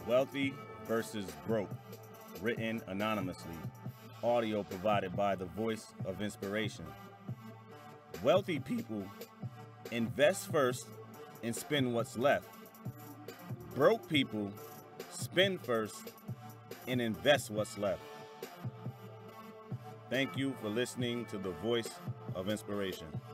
Wealthy versus Broke, written anonymously. Audio provided by the Voice of Inspiration. Wealthy people invest first and spend what's left. Broke people spend first and invest what's left. Thank you for listening to the Voice of Inspiration.